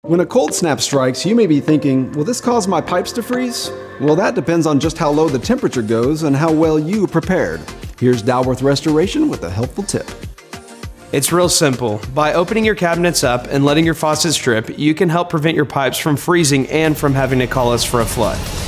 When a cold snap strikes, you may be thinking, will this cause my pipes to freeze? Well, that depends on just how low the temperature goes and how well you prepared. Here's Dalworth Restoration with a helpful tip. It's real simple. By opening your cabinets up and letting your faucets drip, you can help prevent your pipes from freezing and from having to call us for a flood.